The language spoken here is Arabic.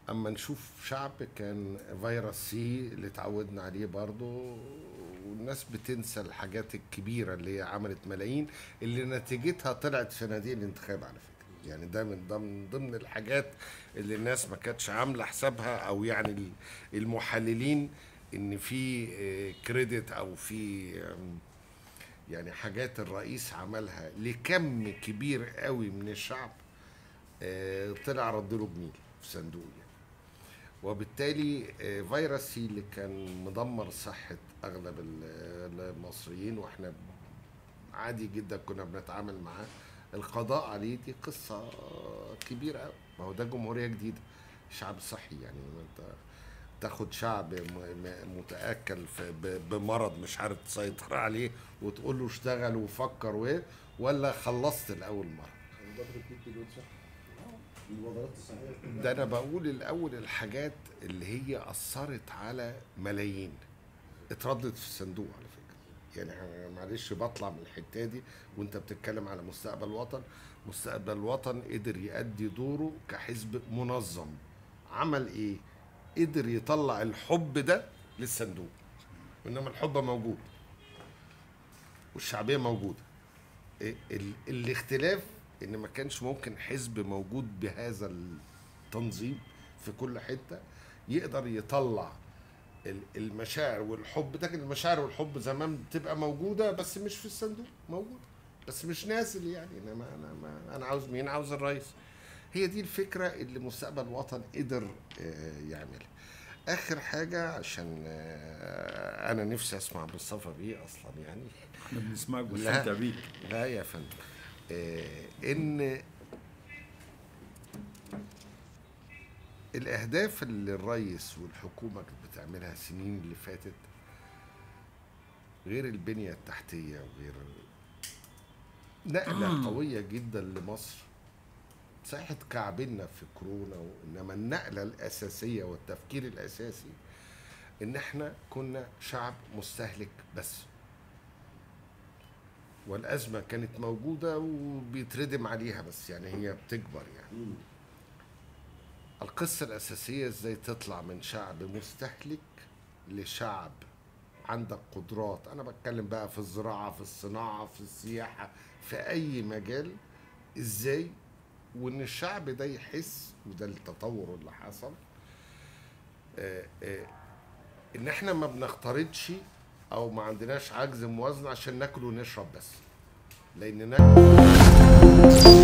اما نشوف شعب كان فيروس سي اللي اتعودنا عليه برضه، والناس بتنسى الحاجات الكبيرة اللي هي عملت ملايين، اللي نتيجتها طلعت في صناديق الانتخاب على فكرة. يعني ده من ضمن الحاجات اللي الناس ما كانتش عاملة حسابها، او يعني المحللين، ان في كريدت او في يعني حاجات الرئيس عملها لكم كبير قوي من الشعب، طلع رد له جميل في صندوق يعني. وبالتالي فيروس سي اللي كان مدمر صحة أغلب المصريين، وإحنا عادي جدا كنا بنتعامل معاه، القضاء عليه دي قصة كبيرة أوي. ما هو ده جمهورية جديدة، شعب صحي. يعني ما أنت تاخد شعب متأكل بمرض مش عارف تسيطر عليه وتقول له اشتغل وفكر ولا خلصت الأول مرة. ده انا بقول الاول الحاجات اللي هي اثرت على ملايين اتردت في الصندوق على فكره. يعني أنا معلش بطلع من الحته دي، وانت بتتكلم على مستقبل الوطن. مستقبل الوطن قدر يؤدي دوره كحزب منظم. عمل ايه؟ قدر يطلع الحب ده للصندوق، انما الحب موجود والشعبيه موجوده. الاختلاف ان ما كانش ممكن حزب موجود بهذا التنظيم في كل حته يقدر يطلع المشاعر والحب ده. المشاعر والحب زمان بتبقى موجوده بس مش في الصندوق، موجوده بس مش نازل. يعني انا عاوز مين؟ عاوز الرئيس. هي دي الفكره اللي مستقبل الوطن قدر يعملها. اخر حاجه عشان انا نفسي اسمع مصطفى بيه اصلا يعني. احنا بنسمعك بنستمتع بيك. لا يا فندم، ان الاهداف اللي الرئيس والحكومه كانت بتعملها السنين اللي فاتت، غير البنيه التحتيه وغير نقله قويه جدا لمصر. صحيح اتكعبلنا في كورونا، انما النقله الاساسيه والتفكير الاساسي ان احنا كنا شعب مستهلك بس، والازمه كانت موجوده وبيتردم عليها بس، يعني هي بتكبر يعني. القصه الاساسيه ازاي تطلع من شعب مستهلك لشعب عندك قدرات. انا بتكلم بقى في الزراعه، في الصناعه، في السياحه، في اي مجال. ازاي وان الشعب ده يحس، وده التطور اللي حصل، ان احنا ما بنختارضش او ما عندناش عجز موازنه عشان ناكل ونشرب بس، لان